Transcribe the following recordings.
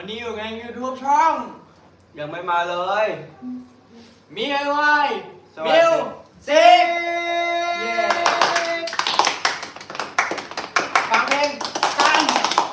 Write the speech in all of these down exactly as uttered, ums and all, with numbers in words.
วันนี้อยู่ใน YouTube ช่องยังไม่มาเลยมีไอวายมิวสิกฟังเพลงกัน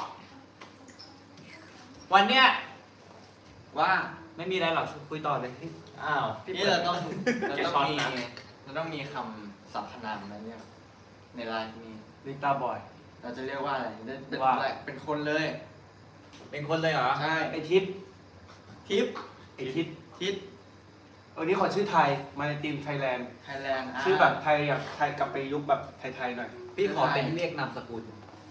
วันเนี้ยว่าไม่มีอะไรหรอกคุยต่อเลยอ้าวนี่เราต้องเราต้องมีเราต้องมีคำสรรพนามนะเนี่ยในไลน์นี้ลิตาบอยเราจะเรียกว่าอะไรเป็นอะไรเป็นคนเลยเป็นคนเลยเหรอใช่ไอทิศทิศไอทิศทิศวันนี้ขอชื่อไทยมาในทีมไทยแลนด์ไทยแลนด์ชื่อแบบไทยแบบไทยกลับไปยุคแบบไทยๆหน่อยพี่ขอเป็นเรียกนามสกุล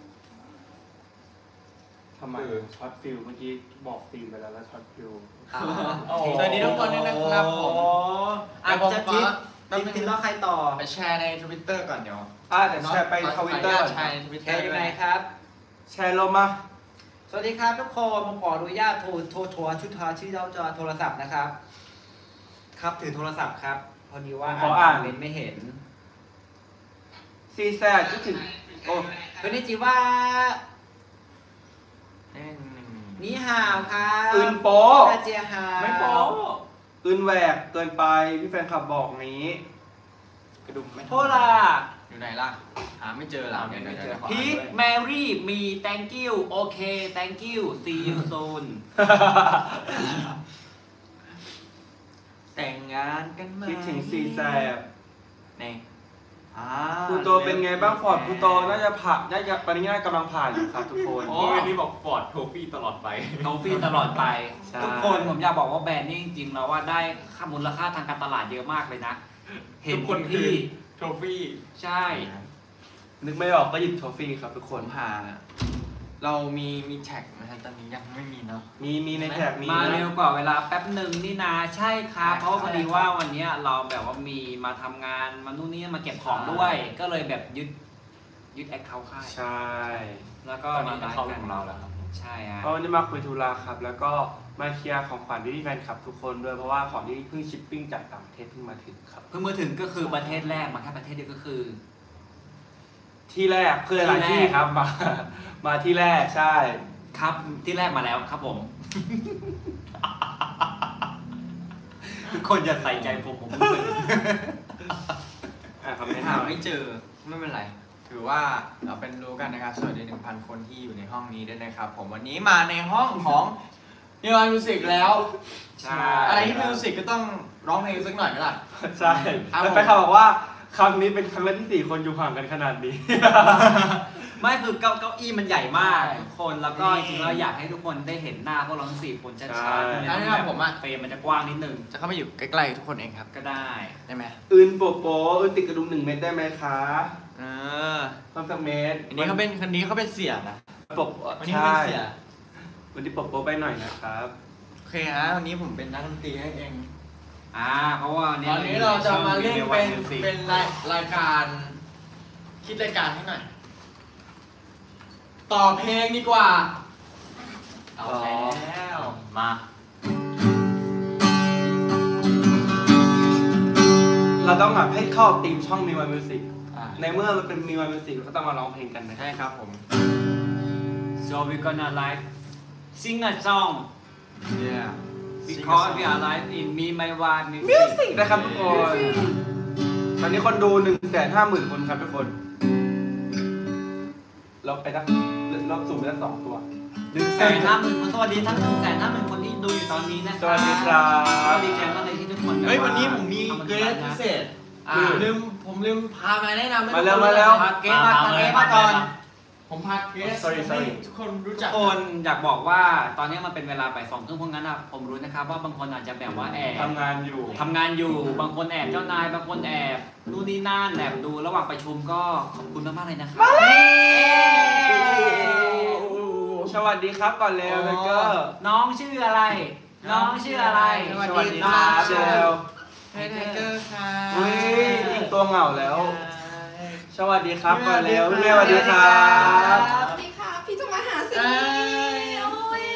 ทำไมช็อตฟิลเมื่อกี้บอกธีมไปแล้วแล้วช็อตฟิลสวัสดีทุกคนด้วยนะครับผมอาจจะทิศทิศทิศแล้วใครต่อไปแชร์ในทวิตเตอร์ก่อนเดี๋ยวอ่าแต่แชร์ไปทวิตเตอร์แชร์ในทวิตเตอร์ยังไงครับแชร์ลงมาสวัสดีครับทุกคนผมขออนุญาตโทรโทรโทรชุดทาชื่อเราจะโทรศัพท์นะครับครับถือโทรศัพท์ครับพอดีว่าขออ่านเมนไม่เห็นซีแซดคิดถึงโอ้คนนี้จีว่านี่ห่าวครับอื่นโป๊ะเจียฮาไม่โป๊ะอื่นแหวกเกินไปพี่แฟนคลับบอกนี้กระดุมไม่โทษล่ะอยู่ไหนล่ะหาไม่เจอแล้วพีทแมรี่มี thank you โอเค thank you see you soon แต่งงานกันมาคิดถึงซีแซบนี่พูโตเป็นไงบ้างฟอร์ดพูโตน่าจะผ่านน่าจะปริญญากำลังผ่านอยู่ครับทุกคนโอ้ยนี่บอกฟอร์ดโทฟี่ตลอดไปโทฟี่ตลอดไปทุกคนผมอยากบอกว่าแบรนด์นี้จริงๆแล้วว่าได้ค่ามูลค่าทางการตลาดเยอะมากเลยนะเห็นคนที่โทฟี่ใช่นึกไม่ออกก็หยิบโทฟี่ครับทุกคนผ่านเรามีมีแท็กไหมตอนนี้ยังไม่มีเนาะมีมีในแท็กมีมาเร็วกว่าเวลาแป๊บหนึ่งนี่นาใช่ครับเพราะพอดีว่าวันนี้เราแบบว่ามีมาทำงานมานู่นนี่มาเก็บของด้วยก็เลยแบบยึดยึดแอคเคาท์ค่ายใช่แล้วก็มาเข้าของเราแล้วครับใช่ฮะเพราะวันนี้มาคุยธุระครับแล้วก็มาเคลียร์ของขวัญที่แฟนคลับทุกคนด้วยเพราะว่าของที่เพิ่งชิปปิ้งจากต่างประเทศเพิ่งมาถึงครับเพิ่งมาถึงก็คือประเทศแรกมาแค่ประเทศเดียวก็คือที่แรกคืออะไรที่ครับมามาที่แรกใช่ครับที่แรกมาแล้วครับผมทุกคนอย่าใส่ใจผมผมรู้สึกอ่ะคำแนะนำไม่เจอไม่เป็นไรถือว่าเราเป็นรู้กันนะครับสวัสดี หนึ่งพัน คนที่อยู่ในห้องนี้ด้วยนะครับผมวันนี้มาในห้องของนิวมิวสิกแล้วใช่อะไรที่มิวสิกก็ต้องร้องเพลงสักหน่อยก็ได้ใช่แล้วไปเขาบอกว่าครั้งนี้เป็นครั้งแรกที่สี่คนอยู่ห่างกันขนาดนี้ไม่คือเก้าเก้าอี้มันใหญ่มากทุกคนแล้วก็จริงๆเราอยากให้ทุกคนได้เห็นหน้าพวกเราทั้งสี่คนชัดๆใช่ครับผมอะเฟรมมันจะกว้างนิดนึงจะเข้ามาอยู่ใกล้ๆทุกคนเองครับก็ได้ได้ไหมอื่นโปโปอื่นติดกระดุมหนึ่งเม็ดได้ไหมคะเออความสักเม็ดอันนี้เขาเป็นคันนี้เขาเป็นเสียนะปกวันนี้เป็นเสียวันนี้โปโปไปหน่อยนะครับโอเคฮะวันนี้ผมเป็นนักดนตรีให้เองอ่าเพราะว่าตอนนี้เราจะมาเล่นเป็นเป็นรายการคิดรายการให้หน่อยต่อเพลงดีกว่าเอาแล้วมาเราต้องแบบให้เข้าธีมช่อง มิว มิวสิก ในเมื่อมันเป็น มิว มิวสิก ก็ต้องมาร้องเพลงกันนะใช่ครับผม so we gonna like sing a song yeah because we are live in Me My Wife Music นะครับทุกคนตอนนี้คนดูหนึ่งแสนห้าหมื่นคนครับทุกคนเราไปตั้งเราสูงไปตั้งสองตัวหนึ่งแสนห้าหมื่นคนสวัสดีทั้งหนึ่งแสนห้าหมื่นคนที่ดูอยู่ตอนนี้นะครับสวัสดีครับดีใจมากเลยที่ทุกคนเฮ้ยวันนี้ผมมีเกสพิเศษลืมผมลืมพามาแนะนำมาแล้วมาแล้วพาเกสมาพาเกสมาก่อนผมพาเกสให้ทุกคนรู้จักทุกคนอยากบอกว่าตอนนี้มันเป็นเวลาบ่ายสองครึ่งเพราะงั้นอ่ะผมรู้นะครับว่าบางคนอาจจะแบบว่าแอบทำงานอยู่ทำงานอยู่บางคนแอบเจ้านายบางคนแอบนู่นนี่นั่นแอบดูระหว่างประชุมก็ขอบคุณมากๆเลยนะครับสวัสดีครับก่อนเลยแล้วก็น้องชื่ออะไรน้องชื่ออะไรสวัสดีครับเชลไทเกอร์ค่ะอุ้ยยิงตัวเหงาแล้วสวัสดีครับก่อนแล้วแม่สวัสดีครับสวัสดีค่ะพี่จะมาหาสิโอ้ย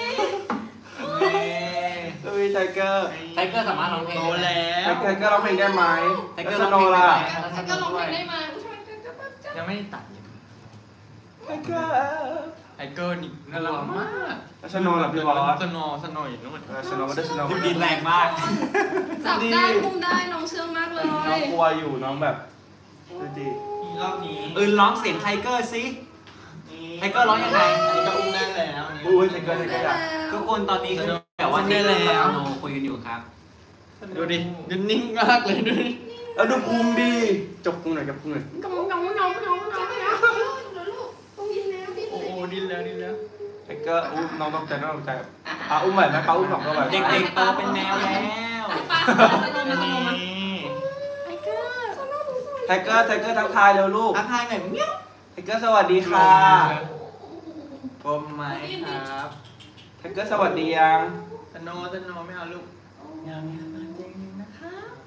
อุ้ยไทเกอร์ไทเกอร์สามารถร้องเพลงได้แล้วไทเกอร์ร้องเพลงได้ไหมไทเกอร์ร้องเพลงได้ไทเกอร์ร้องเพลงได้ไหมยังไม่ได้ตัดไทเกอร์ไทเกอร์นี่น่ารักมากแล้วชโนว์ล่ะพี่บอสสโนว์สโนว์อยู่นู่นเออชโนว์ไม่ได้ชโนว์พี่บินแรงมากจับได้คุมได้น้องเชื่องมากเลยน้องกลัวอยู่น้องแบบดูดิรอบนี้อื่นร้องเสียงไทเกอร์สิไทเกอร์ร้องยังไงอันนี้ก็อุ้มได้แล้วอันนี้อุ้ยไทเกอร์ไทเกอร์อยากทุกคนตอนนี้ก็แต่ว่าที่เล่นแล้วโนคุยกันอยู่ครับดูดิดูนิ่งมากเลยดูดิแล้วดูพุงดีจบพุงหน่อยจบพุงหน่อยกำลังกำลังกำลังกำลังกำลังลูกต้องยินแล้วดิ้นโอ้เลยดิ้นแล้วดิ้นแล้วไทเกอร์อุ้มน้องต้องใจน้องต้องใจอ่ะอุ้มใหม่ไหมป้าอุ้มสองเข้าไปเด็กๆโตเป็นแมวแล้วป้าสโนมาสโนมานี่ไทเกอร์สโนดูสวยไทเกอร์ไทเกอร์ทักทายเร็วลูกทักทายหน่อยเมี้ยวไทเกอร์สวัสดีค่ะกลมไหมครับไทเกอร์สวัสดียังสโนว์สโนว์ไม่เอาลูกยังยังมาจริงนะคะ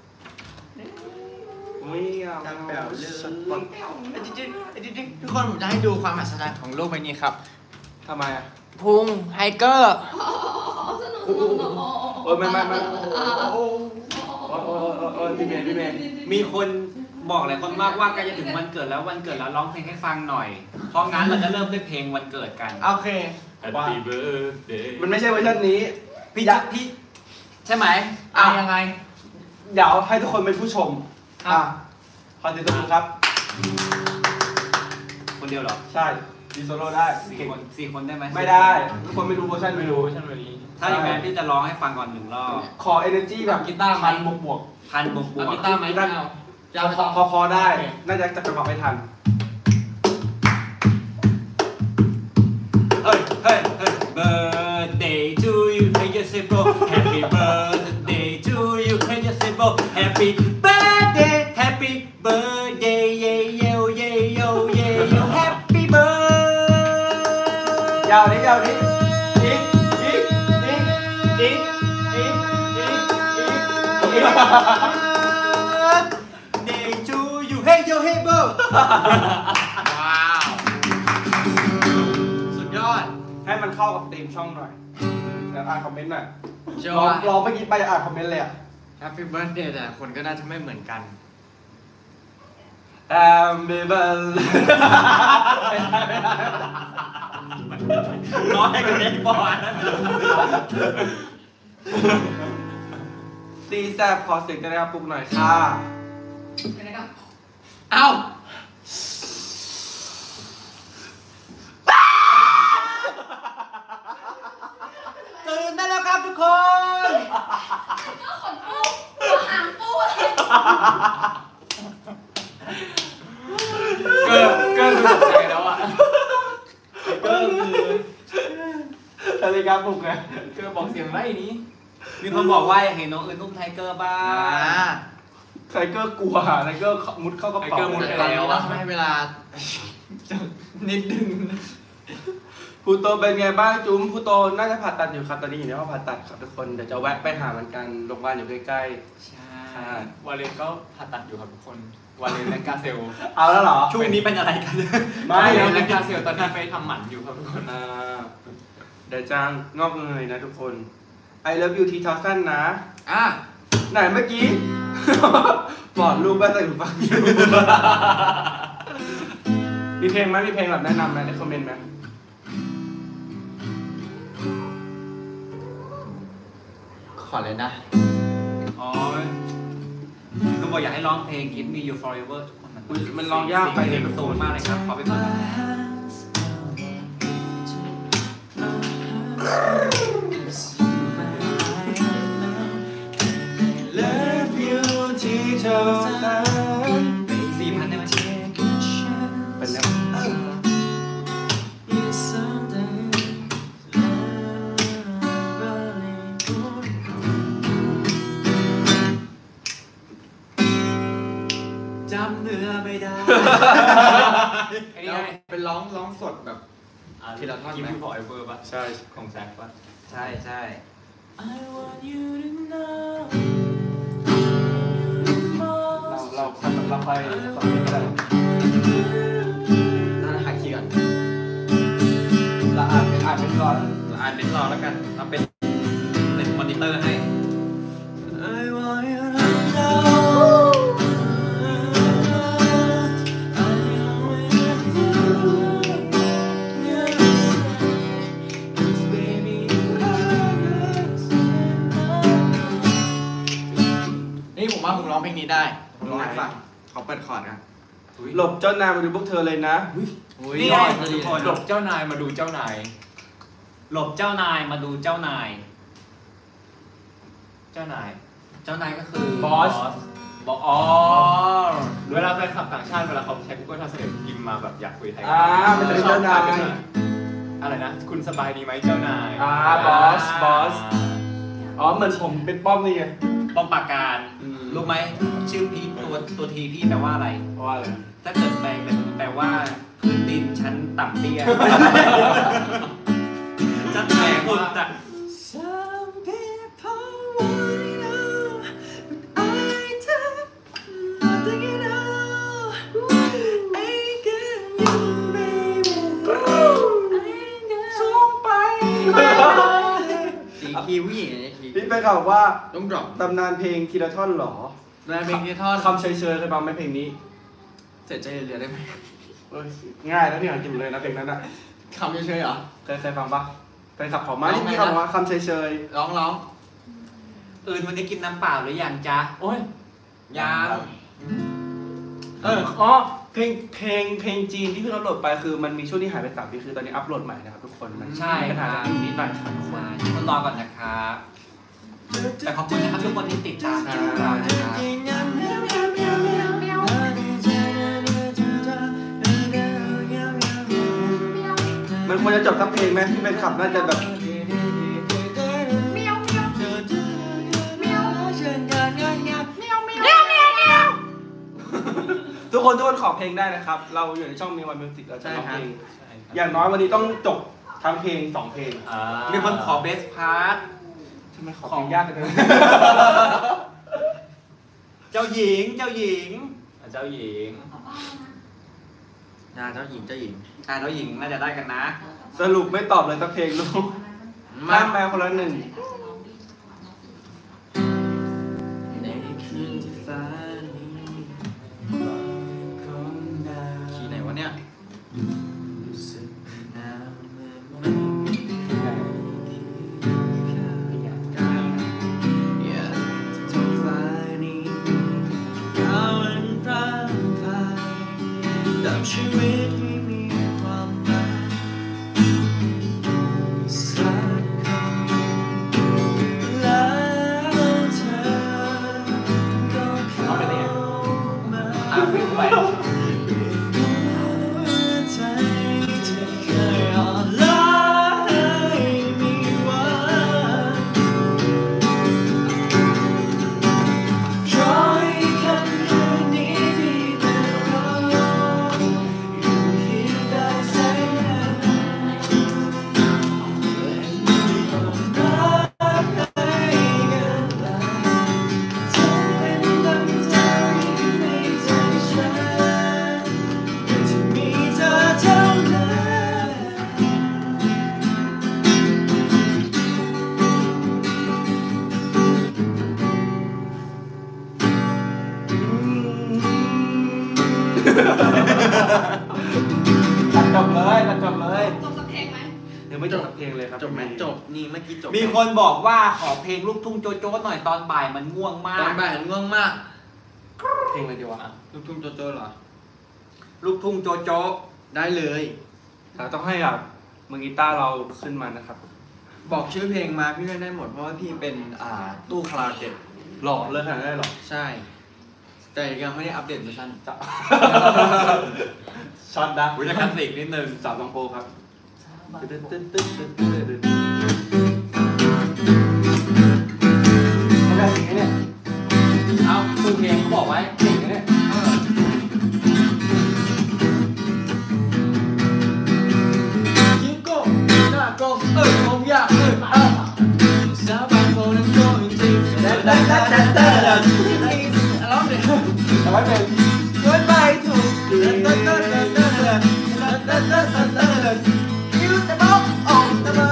ไม่เอาจำแปลวเลยไอ้จิ๊ดไอ้จิ๊ดทุกคนผมจะให้ดูความมหัศจรรย์ของโลกใบนี้ครับทำไมอ่ะพุงไฮเกอร์สโนสโนสโนโอ้ยไม่ไม่ไม่โอ้โอ้โอ้โอ้โอ้พี่เมย์พี่เมย์มีคนบอกหลายคนมากว่าใกล้จะถึงวันเกิดแล้ววันเกิดแล้วร้องเพลงให้ฟังหน่อย เพราะงั้นเราจะเริ่มด้วยเพลงวันเกิดกันโอเค Happy birthday มันไม่ใช่เวอร์ชันนี้พี่อยาจะกพี่ใช่ไหมอ่ะยังไงเดี๋ยวให้ทุกคนเป็นผู้ชมครับอ่ะขอติดตามครับคนเดียวเหรอใช่ดีโซโล่ได้สี่เก่งคนสี่คนได้ไหมไม่ได้ ทุกคนไม่รู้เวอร์ชันไม่รู้ชั่นวันนี้ถ้าอย่างนั้นพี่จะร้องให้ฟังก่อนหนึ่งรอบขอ energy แบบกีตาร์ไหมพันบวกบวกพันบวกบวเอากกีตาร์ไหมไม่เอาจะเอาไปคต่ออคอคอได้ น่าจะจับจังหวะไม่ทันเฮ้ยเฮ้ยเฮ้ย Birthday to you Hey you say bro Happy birthday to you Hey you say bro Happy birthday Happy birthday yeah yo yeah yo yeah yo Happy birthday ยาวนี้ยาวนี้อีกอีกอีกอีกอีกอีกอีก Day to you Hey yo hey bro ว้าว สุดยอดให้มันเข้ากับธีมช่องหน่อยเดี๋ยวอ่านคอมเมนต์หน่อยเชื่อลองว่าลองเมื่อกี้ไปอ่านคอมเมนต์เลยอ่ะ Happy Birthday แต่คนก็น่าจะไม่เหมือนกันแอมเบเบิลร้องให้กันเด็กบอลซีแซบขอเสียงกันนะครับปลุกหน่อยค่ะเอ้าตื่นได้แล้วครับทุกคนขนปูหางปูเลยเกินเกินสุดใจแล้วอ่ะก็คืออะไรครับปลุกไงเกินบอกเสียงไรนี้มีคนบอกว่าอยากเห็นน้องอื่นอุ้มไทเกอร์บ้าอ่างไทเกอร์กลัวไทเกอร์มุดเข้ากระเป๋าแต่ตอนนี้เราให้เวลา นิดนึงพูโตเป็นไงบ้างจุ้มพูโตน่าจะผ่าตัดอยู่ครับตอนนี้อยู่ในห้องผ่าตัดครับทุกคนเดี๋ยวจะแวะไปหามันกันโรงพยาบาลอยู่ใกล้ใช่ๆใช่วาเลนก็ผ่าตัดอยู่ครับทุกคน วาเลนและกาเซลเอาแล้วเหรอช่วงนี้เป็นอะไรกันไม่วาเลเดี๋ยวนและกาเซลตอนนี้ไปทำหมันอยู่ครับทุกคนอ่าเดี๋ยวจ้างงอกเงยนะทุกคน I love you ทีทอสั้นนะอ่ะไหนเมื่อกี้ ปลอดรูปบ้านใส่หูฟังอยู่ มีเพลงไหมมีเพลงแบบแนะนำไหมในคอมเมนต์ไหมขอเลยนะอ๋อก็บอกอยากให้ร้องเพลง Give Me You Forever ทุกคนอุ๊ยมันร้องยากไปเสียงสูงมากเลยครับขอไปฟังกัน Love you ทีทอสั้นสี่พันได้ไหมเป็นแล้วจำเนื้อไม่ได้อันนี้เป็นร้องร้องสดแบบ ทีละท่อนไหม Give Me Forever ป่ะใช่ของแซคป่ะใช่ใช่ I want you to know เราเราคัดเราไปตอนนี้ก็ได้น่าจะหาคีย์ก่อนเราอ่านเป็นอ่านเป็นร้อนเราอ่านเป็นรอแล้วกันเราเป็นเป็นมอนิเตอร์ให้ I want you to know I am with you yes ว่ามึงร้องเพลงนี้ได้ร้องให้ฟังเขาเปิดคอร์ดนะหลบเจ้านายมาดูพวกเธอเลยนะนี่ไงหลบเจ้านายมาดูเจ้านาย หลบเจ้านายมาดูเจ้านาย เจ้านาย เจ้านายก็คือบอสบอกอ๋อเวลาแฟนคลับต่างชาติเวลาเขาใช้ Google Translate พิมพ์มาแบบอยากคุยไทยอ่ามันจะเป็นเจ้านายอะไรนะ คุณสบายดีไหมเจ้านายอ่าบอสบอสอ๋อเหมือนผมเป็นป้อมนี่ไงป้อมปราการอืมรู้ไหมชื่อพี่ตัวตัวทีพี่แปลว่าอะไรเพราะว่าอะไรถ้าเกิดแปลเป็นแปลว่าพื้นดินชั้นต่ำเตี้ยจะแปลว่า Some people wanna know but I don't nothing at all ain't got you baby ain't got ส่งไปสีคีย์ผู้หญิงเนี่ยคีย์พี่ไปข่าวว่าต้องดรอปตำนานเพลงทีละท่อนเหรอแรงเพลงที่ท่อนคำเฉยๆเคยฟังไหมเพลงนี้เสร็จใจเรือได้ไหมเอ้ยง่ายแล้วเนี่ยจริงเลยนะเพลงนั้นอะคำเฉยๆเหรอเคยเคยฟังปะเคยขับเขามาร้องไงนะที่เขาบอกว่าคำเฉยร้องร้องอื่นวันนี้กินน้ำเปล่าหรือยังจ๊ะๆโอ้ยยังเอออ๋อเพลงเพลงเพลงจีนที่เพิ่งอัปโหลดไปคือมันมีช่วงที่หายไปสามปีคือตอนนี้อัปโหลดใหม่นะครับทุกคนมันใช่มีปัญคหารับเทคนิคนิดหน่อยครับทุกคนต้องรอก่อนนะครับ แต่ขอบคุณนะครับทุกคนที่ติดตามชมเรานะครับมันควรจะจบสักเพลงไหมที่เป็นขับน่าจะแบบเมียวเมียวเมียวเมียวเมียวเมียวเมียวเมียวเมียวเมียวทุกคนทุกคนขอเพลงได้นะครับ เราอยู่ในช่องมีวันมิวสิกเราจะร้องเพลงอย่างน้อยวันนี้ต้องจบทั้งเพลงสองเพลงมีคนขอเบสพาร์ททำไมขอเพลงยากจังเลยเจ้าหญิง เจ้าหญิงเจ้าหญิงนะเจ้าหญิงเจ้าหญิงอ่าเจ้าหญิงน่าจะได้กันนะสรุปไม่ตอบเลยสักเพลงลูกมาข้ามแมวคนละหนึ่งในคืนที่ฟ้านี้คีย์ไหนวะเนี่ยรู้สึกหนาวเมื่อไม่มีใครอยากจะท้องฟ้านี้ดาวอันพร่างพรายดับชีวิตให้มีความหมายสักคำแล้วเธอก็เข้ามาอ่าวิ่งไปหัวใจเธอเคยอ่อนล้าให้มีวันขอให้ค่ำคืนนี้มีแต่เราอยู่เคียงได้แสนนานและมีความรักให้กันและเธอเป็นดังใจในใจฉัน จะมีเธอเท่านั้นตัดจบเลยตัดจบเลยจบสักเพลงไหมยังไม่จบสักเพลงเลยครับจบไหมจบนี่เมื่อกี้จบมีคนบอกว่าขอเพลงลูกทุ่งโจโจ้หน่อยตอนบ่ายมันง่วงมาตอก นบ่ายง่วงมากเพลงอะไรดีวะลูกทุ่งโจโจ้เหรอลูกทุ่งโจโจ้ได้เลยเราต้องให้แบบมือกีตาร์เราขึ้นมานะครับบอกชื่อเพลงมาพี่เล่นได้หมดเพราะว่าพี่เป็นอ่าตู้คาราโอเกะหลอกเลยขนาดนั้นได้หรอใช่ แต่ยังไม่ได้อัปเดตเวอร์ชันช็อตนะวิจารณ์คลาสสิกนิดนึงสาวตองโปครับไม่ได้อย่างนี้เนี่ยเอ้าคือเพลงเขาบอกไว้เพลงเนี่ยยิงโก้หน้าโก้เออคงยากเอออ่ะสาบานโคนั้นโก้จริงๆแต่แต่แต่แต่แต่ร้องดิแต่ว่าเป็นช่วยไปถูกแต่แต่แต่แต่แต่แต่แต่แต่แต่แต่คิวจะบอกออกทำไม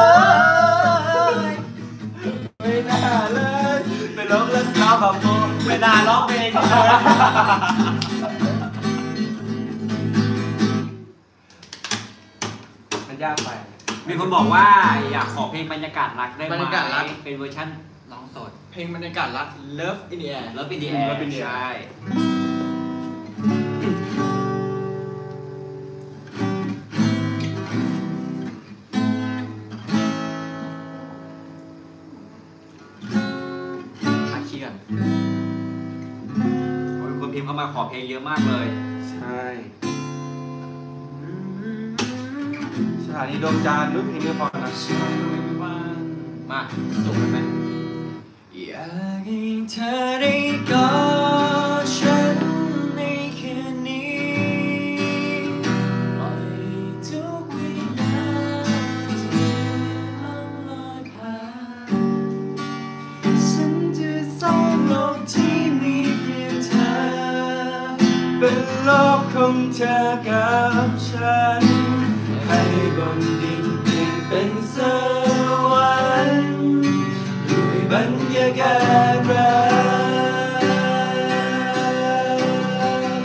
ไม่น่าเลยเป็นร้องเล่นสาวแบบโปเวลาร้องเพลงมันยากไปมีคนบอกว่าอยากขอเพลงบรรยากาศรักได้ไหมบรรยากาศรักเป็นเวอร์ชันร้องสดเพลงบรรยากาศรัก Love in the Air Love in the Air Love in the Air ใช่หาคีย์กันโอ้ยคนพิมพ์เข้ามาขอเพลงเยอะมากเลยใช่ สถานีดวงจันทร์รุ่นเพลงนี้พอนะมาส่งกันไหมอยากให้เธอได้กอดฉันในคืนนี้ปล่อยทุกวินาทีล่องลอยผ่านฉันจะสร้างโลกที่มีเพียงเธอเป็นโลกของเธอกับฉันให้บนดินเปลี่ยนเป็นสวรรค์ด้วยบรรยากาศรัก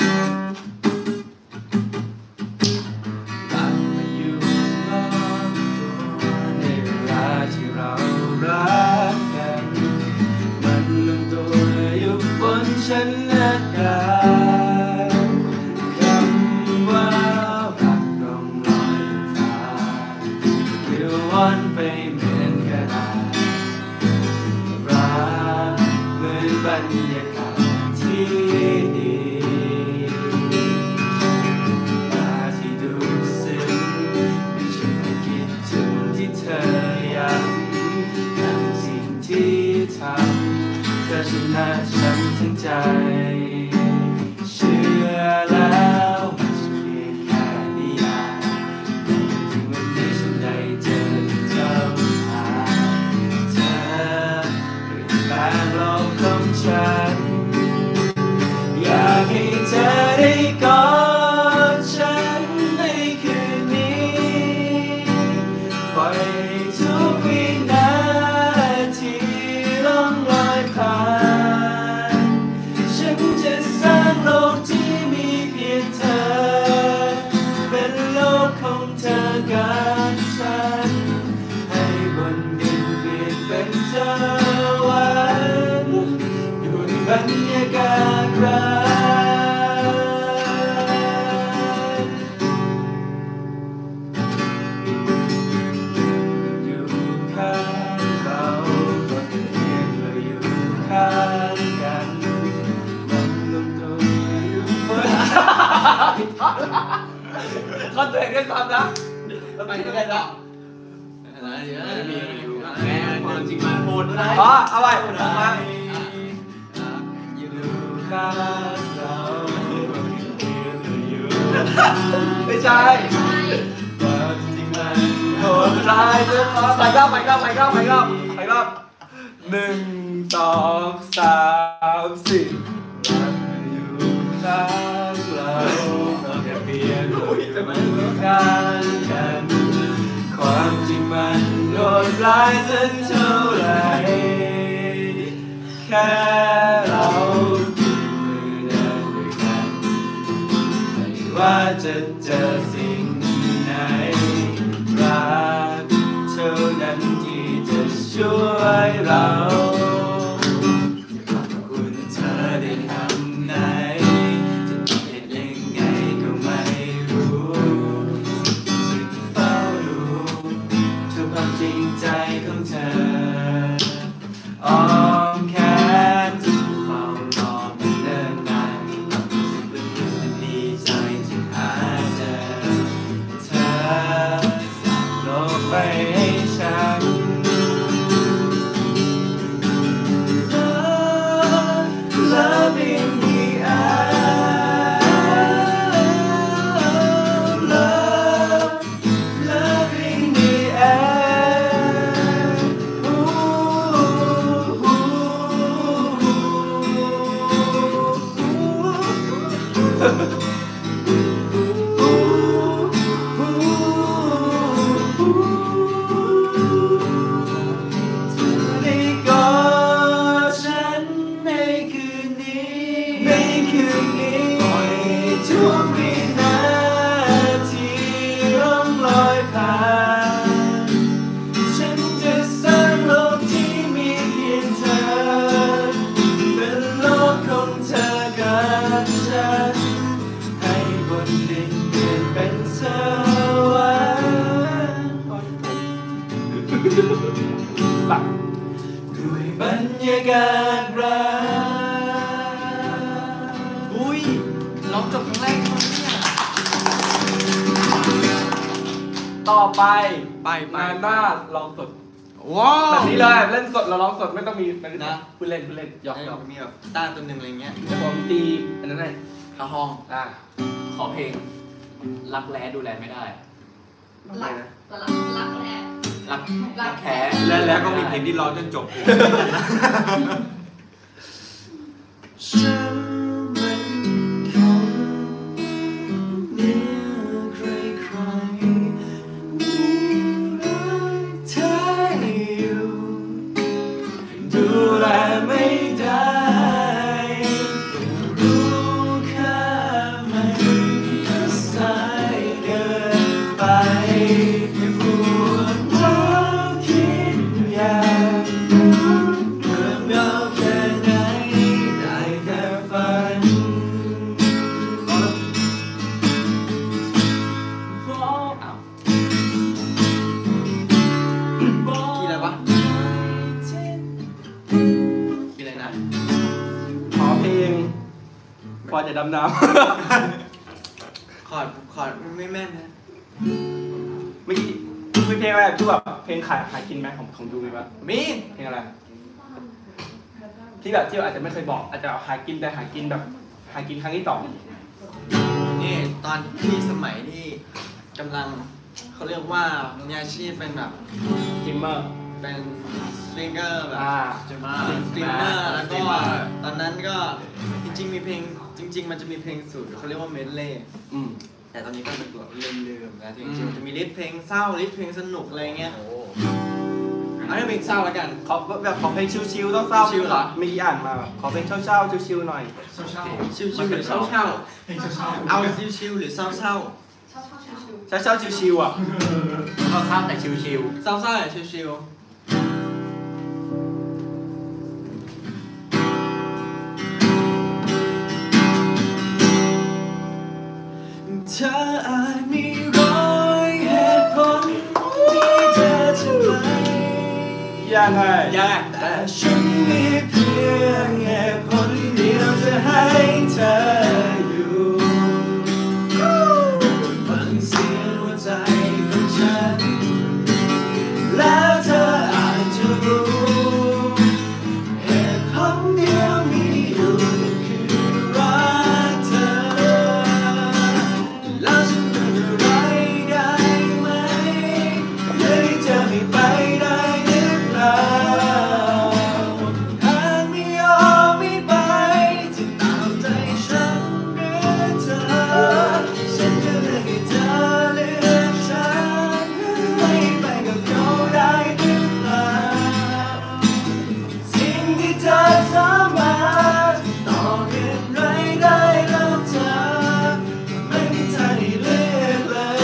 รักมาอยู่รอบตัวในเวลาที่เรารักกันมันลงตัวอยู่บนชั้นอากาศคำว่ารักลงลอยฟ้าวิววันไปเหมือนกระดาษรักเหมือนบรรยากาศที่ดีมาที่ดูซึ้งไม่ใช่ไม่คิดถึงที่เธอย้ำทั้งสิ่งที่ทำเธอชนะฉันทั้งใจเชื่อแล้วมันจะเพียงแค่นิยายถึงวันนี้ฉันได้เจอเจ้าหาเธอเปลี่ยนแปลงโลกของฉันอยากให้เธอได้กอดฉันในคืนนี้ปล่อยทุกวินาทีล่องลอยผ่านฉันจะสร้างโลกที่มีเพียงเธอเป็นโลกของเธอกับฉันให้บนดินเปลี่ยนเป็นสวรรค์ด้วยบรรยากาศรักอยู่ข้างเราก็เพียงเราอยู่ข้างกันมันลงตัวอยู่บนคอนเทนต์ด้วยความรักไปที่ไหนต่อแม่ความจริงมันโหดร้ายอ๋อเอาไปเอามาอยู่ข้างเราไม่ใช่ความจริงมันโหดร้ายจนไปรอบไปรอบไปรอบไปรอบไปรอบหนึ่งสองสามสี่รักมันอยู่ข้างเราแค่เพียงเราอยู่ข้างกันความจริงมันโหดร้ายสักเท่าไหร่แค่เราอยู่มือเดินด้วยกันไม่ว่าจะเจอสิ่งไหนรักเท่านั้นที่จะช่วยเราขอบคุณเธอได้คำไหนจะตอบเหตุยังไงก็ไม่รู้สิ่งที่เฝ้าดูทุกความจริงใจของเธออ้อมแขนจะเฝ้ารอมันเดินนานความรู้สึกลึกๆดีใจที่หาเจอเธอสั่งโลกไปให้ฉัน Love in the air Love Love in the air Ooh,ได้กอดฉันในคืนนี้ยากาศรักอุ้ยร้องจบครั้งแรกเท่านี้เนี่ยต่อไปไปไปงานหน้าลองสดว้าวแบบนี้เลยเล่นสดเราร้องสดไม่ต้องมีนะพูดเล่นพูดเล่นหยอกหยอกมีแบบต้าตัวหนึ่งอะไรเงี้ยเดี๋ยวผมตีอันนั้นให้เข้าห้องอ่ะขอเพลงรักแร้ดูแลไม่ได้ทำไมนะรักรักแหละรักรักแท้และแล้วก็มีเพลงที่ร้องจนจบฉันเป็นคนเหนือใครใครมีรักเธออยู่ดูแลไม่ได้รู้ค่ามันสายเกินไปอย่าปวดร้าวคิดอยากเมื่อเหงาแค่ไหนได้แค่ฝันบอกอ้าวกี่อะไรวะกี่อะไรนะขอเพลงพอจะดำน้คอร์ดคอร์ดไม่แม่นนะำเมื่อกี้มีเพลงอะไรที่แบบเพลงขายหากินไหมของของดูมีปะมีเพลงอะไร ที่แบบที่อาจจะไม่เคยบอกอาจจะเอาหากินแต่หากินแบบหากินครั้งที่สองนี่ตอนที่สมัยที่กำลังเขาเรียกว่ามีอาชีพเป็นแบบจิมเมอร์เป็นสตริงเกอร์แบบอ่าสตริงเกอร์แล้วก็ตอนนั้นก็จริงๆมีเพลงจริง ๆ มันจะมีเพลงสูตรเขาเรียกว่าเมดเล่อืมแต่ตอนนี้ก็เป็นตัวลืมๆแล้วจริงๆมันจะมีลิสต์เพลงเศร้าลิสต์เพลงสนุกอะไรเงี้ยอันนี้เพลงเศร้าแล้วกันขอแบบขอเพลงชิวๆต้องเศร้าชิวๆเหรอเมื่อกี้อ่านมาแบบขอเพลงเศร้าๆชิวๆหน่อยชิวๆหรือเศร้าๆเอาชิวๆหรือเศร้าๆชอบชอบชิวเศร้าๆชิวๆอ่ะก็ข้ามแต่ชิวเศร้าๆหรือชิวเธออาจมีร้อยเหตุผลที่เธอจะไปยังไงๆยากแต่ฉันมีเพียงเหตุผลเดียวจะให้เธออยู่ฟังเสียงหัวใจของฉันแล้วเธออาจจะรู้เหตุผลเดียวมีอยู่คือรักเธอแล้วฉันจะอะไรได้ไหมเลยจะไม่ไปได้หรือเปล่าหากไม่ยอมไม่ไปจะตามใจฉันหรือเธอฉันจะเลือกให้เธอเลือกฉันไม่ไปกับเขาได้หรือเปล่าสิ่งที่เธอสามารถต่อเกินไรได้แล้วเธอไม่มีทางให้เลือกเลย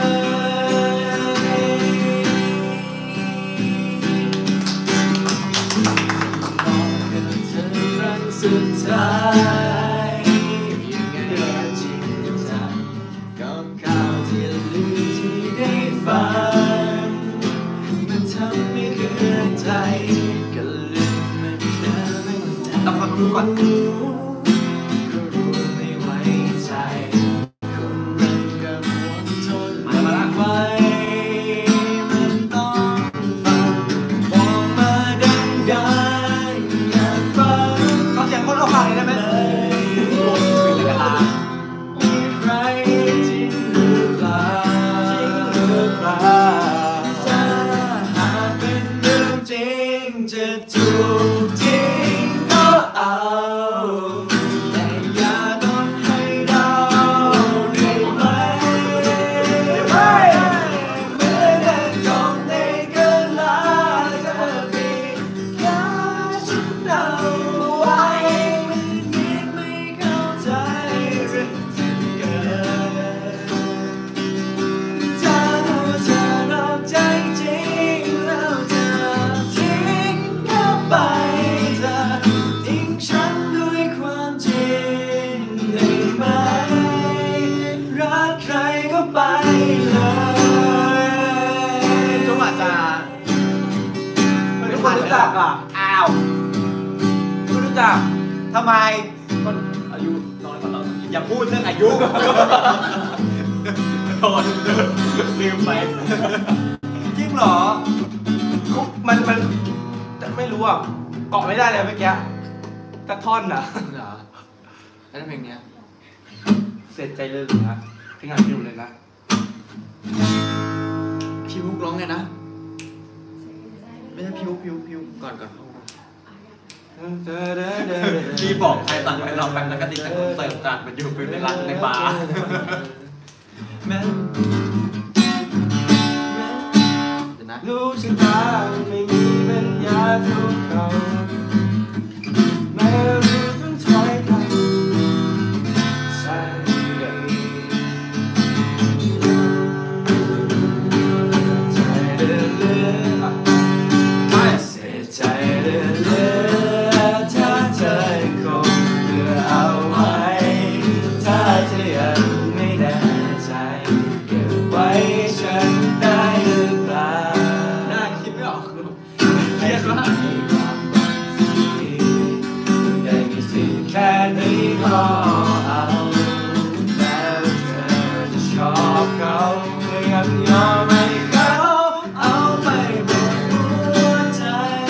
มองกันเธอครั้งสุดท้ายยังไงจริงจังก็ข่าวที่ลืมที่ได้ฟังมันทำให้เกิดใจก็ลืมมันเดิมไม่ได้ๆต้องฟังรู้ก่อนก็รู้ไม่ไว้ใจคนรักกับคนทนไม่ไหวมันต้องฟังบอกมาดังๆอยากฟังก็เสียงคนเราฟังเลยได้ไหมเป็นเวลามีใครจริงหรือเปล่าจริงหรือเปล่าถ้าหากเป็นเรื่องจริงจะถูกทิ้งก็เอาแต่อย่าต้องให้เราได้ไหมไม่เมื่อเดินตรงในกันลาจะมีแค่ฉันเอาไว้มันคิดไม่เข้าใจเรื่องที่เกิดถ้าเราเธอนอกใจจริงแล้วจะทิ้งก็ไปเธอทิ้งฉันด้วยความจริงได้ไหมรักใครก็ไปเลยจุ๊บอาจจะไม่ควรรู้จักอ่ะอ้าวไจักทำไมก็อายุน้อยกว่าเราอย่าพูดเรื่องอายุโทษลืมไปจริงเหรอมันมันแต่ไม่รู้อ่ะเกาะไม่ได้เลยเมื่อกี้ตะท่อนอ่ะเหรอแล้วเพลงเนี้ยเสร็จใจเลยนะเพลงอ่านอยู่เลยนะพี่ฮุกร้องไงนะไม่ใช่พี่ฮุกพี่ฮุกพี่ฮุกก่อนก่อนพี่บอกใครสั่งให้เราแฟนแล้วก็ติดแต่คนเสิร์ฟจานมันอยู่เป็นในร้านในบาร์แม้เดี๋ยวนะรู้ชะตาไม่มีปัญญาเท่าเขาแม้รู้ต้องถอยคำใช่ใจเลื่อนเลื่อนเสียใจเลื่อนเลื่อนถ้าเธอคงเหลือเอาไว้ถ้าเธอยังไม่แน่ใจเก็บไว้ฉันได้หรือเปล่าน่าคิดไม่ออกคือเครียดมากได้มีสิ่งแค่นี้ก็เอาแล้วเธอจะชอบเขาก็ยังยอมให้เขาเอาไปหมดหัวใจ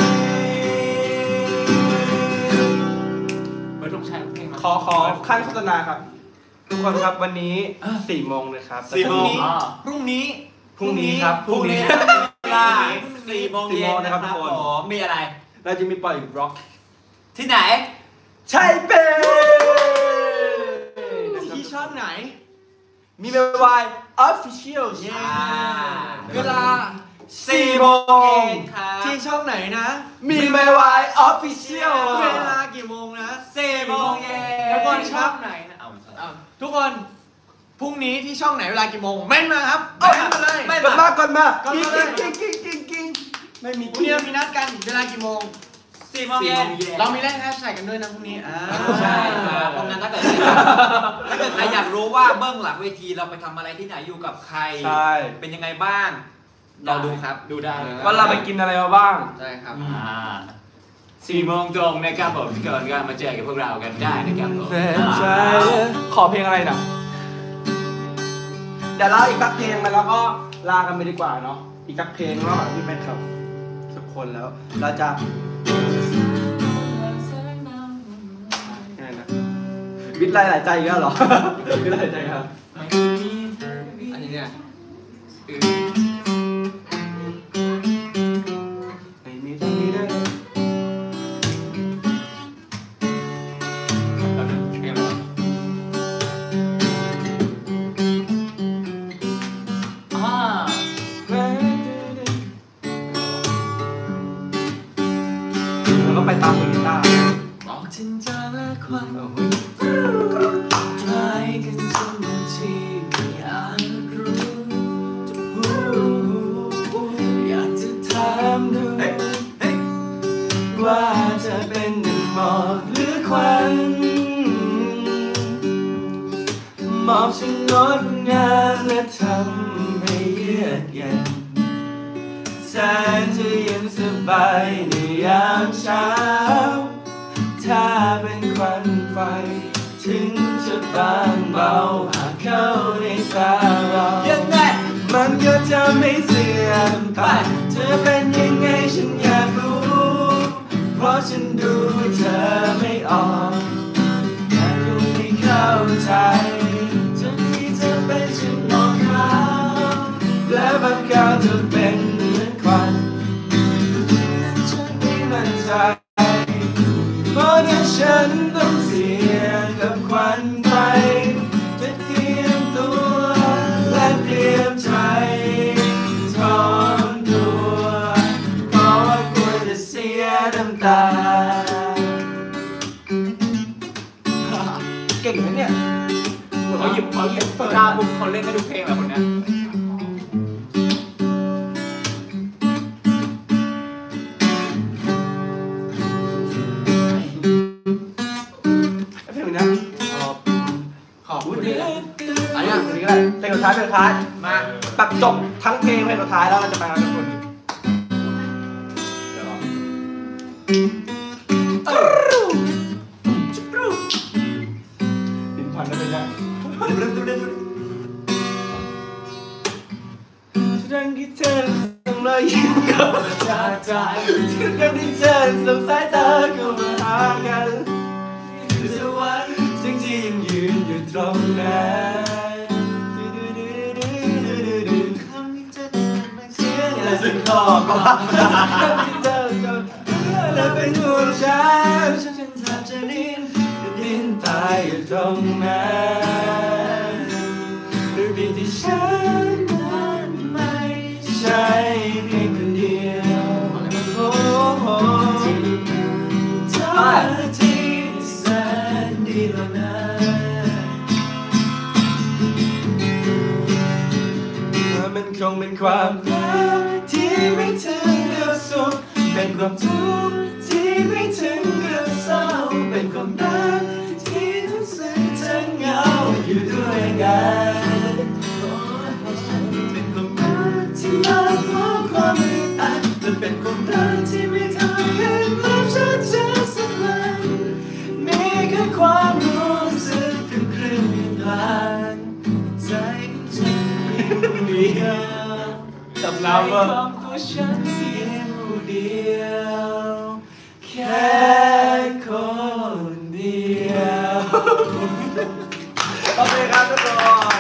ไม่ต้องใช้เพลงขอขอขั้นโฆษณาครับ ทุกคนครับวันนี้สี่โมงเลยครับสี่โมงพรุ่งนี้พรุ่งนี้ครับพรุ่งนี้เวลาสี่โมงเย็นนะครับทุกคนมีอะไรเราจะมีปล่อยร็อกที่ไหนใช่เป้ที่ช่องไหนมีเมวาย Official เย้อ่าเวลาสี่โมงครับที่ช่องไหนนะมีเมวาย Official เวลากี่โมงนะสี่โมงเย็นทุกคนครับไหนนะเอาอ้าวทุกคนพรุ่งนี้ที่ช่องไหนเวลากี่โมงเม่นมาครับเม่นมาเลยไม่กดมากดมาก่อนมาเลยกิ้งกิ้งกิ้งกิ้งไม่มีพรุ่งนี้เรามีนัดกันเวลากี่โมงสี่โมงเย็นเรามีเล่นแฮชแท็กกันด้วยนะพรุ่งนี้อ่าใช่ครับเพราะงั้นถ้าเกิดถ้าเกิดใครอยากรู้ว่าเบื้องหลังเวทีเราไปทำอะไรที่ไหนอยู่กับใครใช่เป็นยังไงบ้างเราดูครับดูได้ว่าเราไปกินอะไรมาบ้างใช่ครับอ่าสี่โมงตรงนะครับผมทุกคนก็มาเจอกับพวกเรากันได้นะครับผมขอเพลงอะไรนะเดี๋ยวเราอีกสักเพลงมาแล้วก็ลากันไปดีกว่าเนาะอีกสักเพลงระหว่างพี่แมทครับสักคนแล้วเราจะไงนะวิทย์หลายๆใจอีกแล้วเหรอ วิทย์หลายๆใจครับอันนี้เนี่ยไม่มีทางนี้ได้อ่าแล้วก็ไปตามมือกีตาร์บอกฉันจะละความใกล้กันจนบางทีไม่อยากรู้จะพูดอยากจะถามดูว่าจะเป็นหนึ่งหมอกหรือควันหมอกฉันงดงามและทำให้เยือกเย็นแสนจะเย็นสบายในยามเช้าถ้าเป็นควันไฟถึงจะบางเบาหากเข้าในตาเรายังไงมันก็จะไม่เสื่อมไปเธอเป็นยังไงฉันอยากรู้เพราะฉันดูเธอไม่ออกแต่คงไม่เข้าใจจนที่เธอเป็นฉันมองเขาและบางคราวเธอเป็นเหมือนควันฉันไม่มั่นใจเพราะถ้าฉันต้องเสี่ยงกับควันไฟจะเตรียมตัวและเตรียมใจทอนตัวเพราะว่ากลัวจะเสียน้ำตาเก่งไหมเนี่ยเขาหยิบเขาหยิบปากกาปุ๊บเขาเล่นได้ทุกเพลงแบบคนเนี้ยเพลงนี้ขอบขอบคุคุณ ณเดืเลอย นอันเนี้ยเพลงอะไรเพลงสุดท้ายเพลงสุดท้ายมาแบบจบทั้งเพลงเพลงสุดท้ายแล้วเราจะไปกันทุกคนเดี๋ยวรอทุกครั้งที่เธอส่งสายตาเข้ามาหากันสวรรค์จึงที่ยังยืนอยู่ตรงนั้นคำที่เธอได้มาเสียงและสิ่งข้อความคำที่เธอจดและเป็นห่วงฉันฉันฉันแทบจะดิ้นดิ้นตายอยู่ตรงนั้นหรือเพียงที่ฉันนั้นไม่ใช่เพียงคนเดียวโอ้โหเธอที่แสนดีเหล่านั้นมันคงเป็นความรักที่ไม่ถึงกับสุขเป็นความทุกข์ที่ไม่ถึงกับเศร้าเป็นความรักที่ทั้งซึ้งทั้งเหงาอยู่ด้วยกันเป็นความรักที่มาพร้อมความอึดอัดมันเป็นความรักที่ไม่ทำให้ภาพชัดเจนสักวันมีแค่ความรู้สึกครึ่งๆกลางใจของฉันเดียวสำหรับความตัวฉันเพียงผู้เดียวแค่คนเดียวโอเคครับทุกคน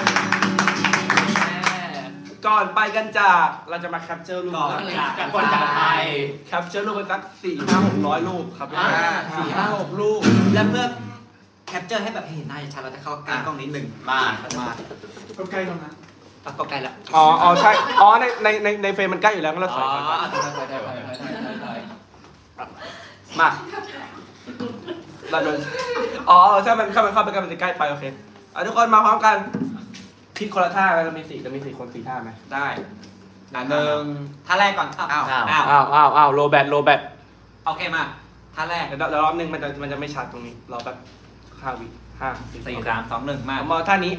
ก่อนไปกันจากเราจะมาแคปเจอร์รูปก่อนกันจากก่อนจากไปแคปเจอร์รูปไปสักสี่ห้าหกร้อยรูปครับอ่าสี่ห้าหกรูปและเพื่อแคปเจอร์ให้แบบเห็นหน้าชัดเราจะเข้าใกล้กล้องนิดหนึ่งมามาก็ใกล้ตรงนั้นปักก็ใกล้แล้วอ๋ออ๋อใช่อ๋อในในในในเฟรมมันใกล้อยู่แล้วงั้นเราถอ๋ออยก่อนถอยถอยถอยถอยถอยถอยถอยมาเราโดนอ๋อใช่มันเข้ามันเข้าไปกันมันจะใกล้ไปโอเคอ่ะทุกคนมาพร้อมกันคิดคนละท่าไหมจะมีสี่จะมีสี่คนสี่ท่าไหมได้หนึ่งท่าแรกก่อนอ้าวอ้าวอ้าวอ้าวอ้าวโลแบตโลแบตโอเคมาท่าแรกเดี๋ยวเดี๋ยวรอบนึงมันจะมันจะไม่ชัดตรงนี้รอแบบห้าวิห้าสี่สามสองหนึ่งมาผมเอาท่านี้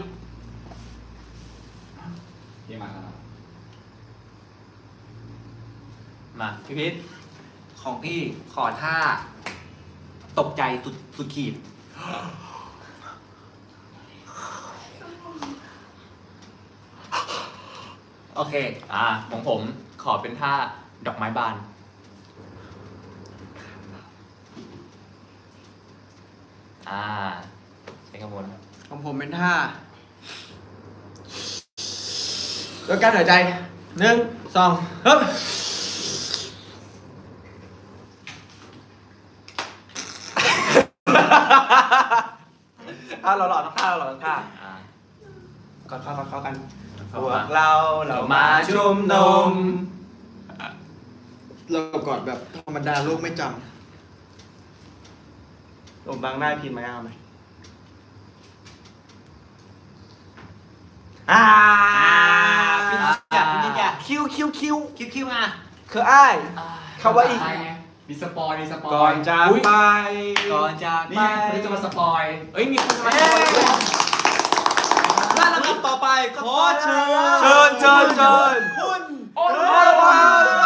มาพี่พิษของพี่ขอท่าตกใจสุดสุดขีดโอเคอ่าของผมขอเป็นท่าดอกไม้บานอ่าใช้กระมวลของผมเป็นท่าลดการหายใจหนึ่งสองฮึบท่าเราหล่อทั้งท่าเราหล่อทั้งท่าอ่าก่อนเข้าก่อนเข้ากันพเข้าวมากเราเรามาชุมนุมเรากอดแบบธรรมดาลูกไม่จลมบางหน้าพินไหมเอาไหมอ่าพี่จัดพี่จัดคิวคิวคิวคิวคิวมาคืออ้ายคำว่าอีกมีสปอยมีสปอยก่อนจะไปก่อนจากนี่ไปวันนี้จะมาสปอยเอ้ยมีคนจะมาสเอ้ปอยยและลำดับต่อไปขอเชิญเชิญเชิญเชิญคุณโอ้ยโอ้ยว้าว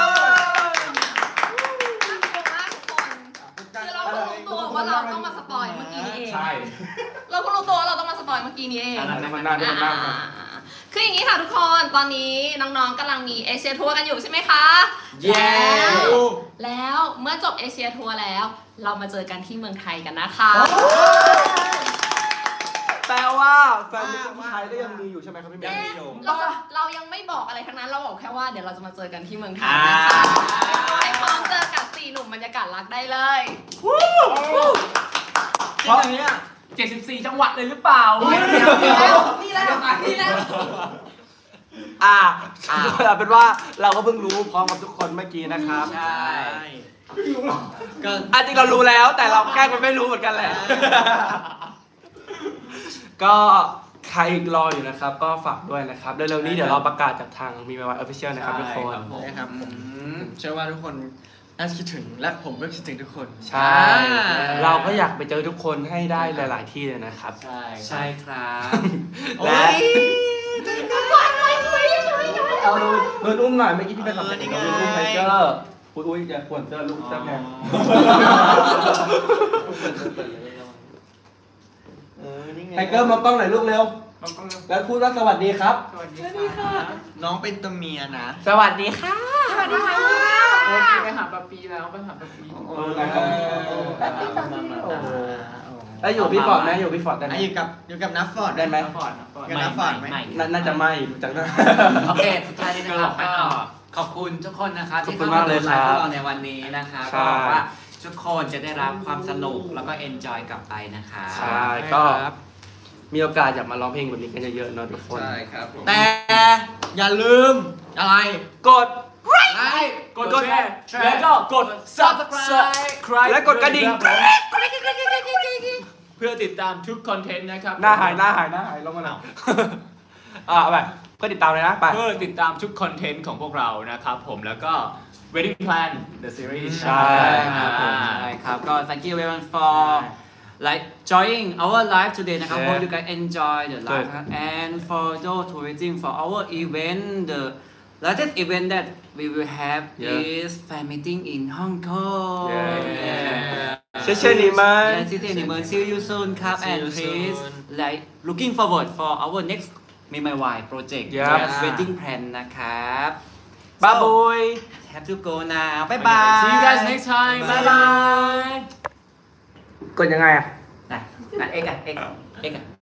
คือเราก็รู้ตัวว่าเราต้องมาสปอยเมื่อกี้นี้เองใช่เราก็รู้ตัวว่าเราต้องมาสปอยเมื่อกี้นี้เองอันนั้นมันน่าที่มันน่าอ่าคืออย่างนี้ค่ะทุกคน ตอนนี้น้องๆกำลังมีเอเชียทัวร์กันอยู่ใช่ไหมคะเย้แล้วแล้วเมื่อจบเอเชียทัวร์แล้ว เรามาเจอกันที่เมืองไทยกันนะคะแปลว่าแฟนมิตรที่ไทยก็ยังมีอยู่ใช่ไหมครับพี่เมเอ๊ะย์เราจะเรายังไม่บอกอะไรทั้งนั้น เราบอกแค่ว่าเดี๋ยวเราจะมาเจอกันที่เมืองไทยนะคะให้พร้อมเจอกับสี่หนุ่มบรรยากาศรักได้เลยเพราะอย่างเนี้ยเจ็ดสิบสี่จังหวัดเลยหรือเปล่านี่แล้วนี่แล้วนี่แล้วอ่าเอาเป็นว่าเราก็เพิ่งรู้พร้อมกับทุกคนเมื่อกี้นะครับใช่ก็อ่ะจริงเรารู้แล้วแต่เราแกล้งมันไม่รู้เหมือนกันแหละ ก็ใครรออยู่นะครับ ก็ฝากด้วยนะครับเร็วๆนี้เดี๋ยวเราประกาศจากทางมีไวไวออฟฟิเชียลนะครับทุกคนำนะครับผมเชื่อว่าทุกคนน่าจะคิดถึงและผมก็คิดถึงทุกคนใช่ เราก็อยากไปเจอทุกคนให้ได้หลาย ๆ ที่เลยนะครับใช่ใช่ครับและเอาดูโดนอุ้มหน่อยเมื่อกี้ที่เป็นกับเด็กเราโดนอุ้มไทเกอร์อุ้ยอุ้ยอย่าขวนเสื้อลูกเสื้อแพงไทเกอร์มากล้องหน่อยลูกเร็วแล้วพูดว่าสวัสดีครับสวัสดีค่ะน้องเป็นตัวเมียนะสวัสดีค่ะสวัสดีค่ะโอเคไปหาปาปีแล้วไปหาปาปีไอ้อยู่พี่ฟอร์ดไหมอยู่พี่ฟอร์ดได้ไหมอยู่กับอยู่กับนัฟฟอร์ดได้ไหมฟอร์ดฟอร์ดกับนัฟฟอร์ดไหมน่าน่าจะไม่ดูจากนั้นโอเค สุดท้ายนี้นะครับก็ขอบคุณทุกคนนะคะที่ขอบคุณากเข้ามามเลดูยไลครับฟ์พวกเราในวันนี้นะคะใช่ก็หวังว่าทุกคนจะได้รับความสนุกแล้วก็เอนจอยกลับไปนะคะใช่ก็ มีโอกาสอยากมาร้องเพลงแบบนี้กันเยอะๆเนาะทุกคนใช่ครับผมแต่อย่าลืมอะไรกดไลค์กดแชร์แล้วก็กด subscribe และกดกระดิ่งเพื่อติดตามทุกคอนเทนต์นะครับหน้าหายหน้าหายหน้าหายลงมาหน่อยอ่าเอาไปเพื่อติดตามเลยนะไปเพื่อติดตามทุกคอนเทนต์ของพวกเรานะครับผมแล้วก็ wedding plan the series ใช่ครับผมใช่ครับก็ thank you very much for like joining our live today นะครับ Yeah. hope you guys enjoy the live Good. นะครับ and for those who waiting for our event the latest event that we will have Yeah. is fan meeting in Hong Kong Yeah. Yeah. เช่นเช่นนี้ไหม Yeah, see you soon. See you soon ครับ See and you please soon. like looking forward for our next Me My Why project Yeah. Yes, wedding plan นะครับบ้าบุย have to go now bye bye see you guys next time bye bye กดยังไงอ่ะไหนไหนเอ็กอะเอ็กเอ็กอะ